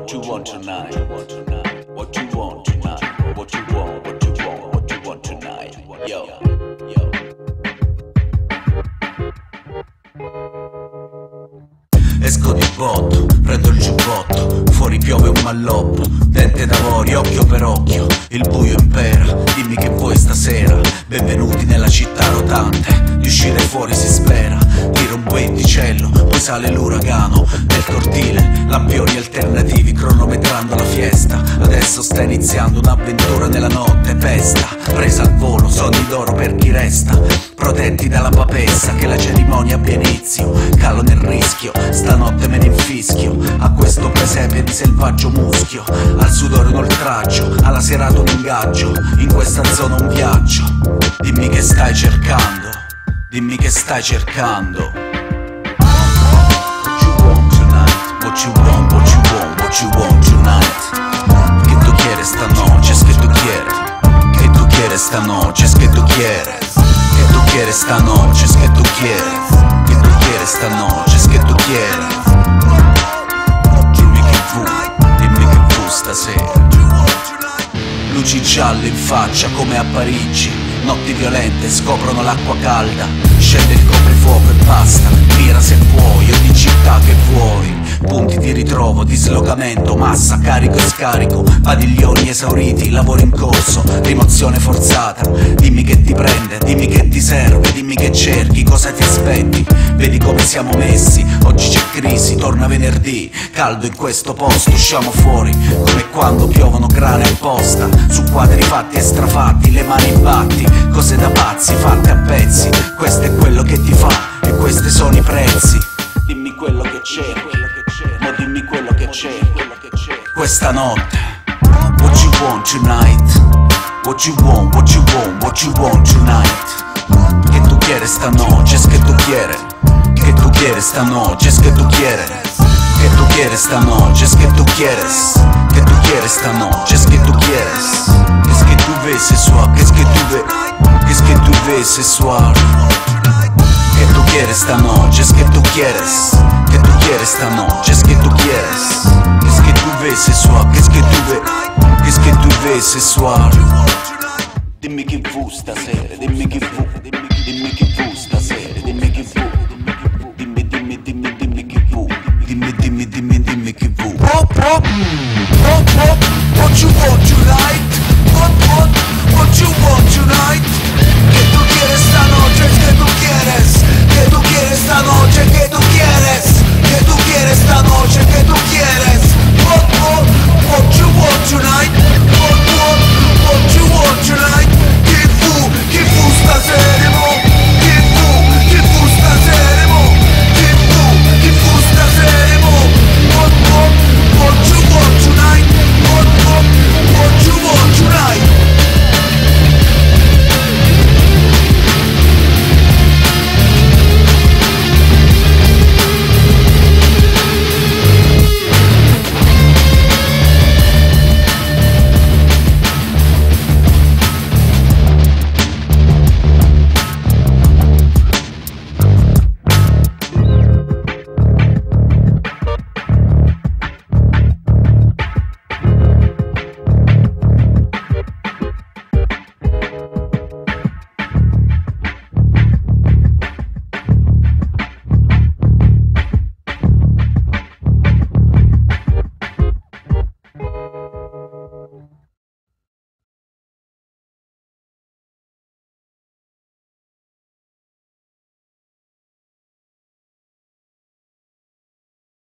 What you want tonight? What you want tonight? What you want? What you want? What you want tonight? Yo. Esco di botto, prendo il giubbotto, fuori piove un malloppo, dente d'avorio, occhio per occhio, il buio impera, dimmi che vuoi stasera, benvenuti nella città rotante, di uscire fuori si spera, tiro un venticello, poi sale l'uragano, nel cortile, lampioni alternativi cronometrando la fiesta, adesso sta iniziando un'avventura nella notte, pesta, presa al volo, sogni d'oro per chi resta, protetti dalla papessa, che la cerimonia abbia inizio, calo nel rischio, stanotte me ne infischio, a questo presepe di selvaggio muschio, al sudore un oltraggio, alla serata un ingaggio, in questa zona un viaggio, dimmi che stai cercando, dimmi che stai cercando. What you want tonight? What you want, what you want, what you want tonight? ¿Qué tú quieres esta noche? Es que tú quieres. ¿Qué tú quieres esta noche? Es que tú quieres. ¿Qué tú quieres esta noche? Es que tú quieres. ¿Qué tú quieres esta noche? Es que tú quieres. Dimmi che vu stasera. Luci gialle in faccia come a Parigi, notti violente scoprono l'acqua calda, scende il coprifuoco e basta, mira se puoi, ogni città che vuoi, punti di ritrovo, dislocamento, massa, carico e scarico, padiglioni esauriti, lavoro in corso, rimozione forzata, dimmi che ti prende, dimmi che ti serve, dimmi che cerchi, cosa ti aspetti, vedi come siamo messi, oggi c'è crisi, torna venerdì, caldo in questo posto, usciamo fuori, come quando piovono grane apposta, su quadri fatti e strafatti, le mani in batti, cose da pazzi fatte a pezzi, questo è quello che ti fa e questi sono i prezzi. Dimmi quello che c'è, ma dimmi quello che c'è questa notte. What you want tonight? What you want, what you want, what you want tonight? ¿Qué tú quieres esta noche? Es que tú quieres. ¿Qué tú quieres esta noche? Es que tú quieres. ¿Qué tú quieres esta noche? Es que tú quieres. ¿Qué tú quieres esta noche? Es que tú quieres. Qu'est-ce que tu veux ce soir? Qu'est-ce que tu veux? Qu'est-ce que tu veux ce soir? ¿Qué tú quieres esta noche? Es que tú quieres. ¿Qué tú quieres esta noche? Es que tú quieres. Qu'est-ce que tu veux ce soir? Qu'est-ce que tu veux? Qu'est-ce que tu veux ce soir? Dimmi che vu stasera, dimmi che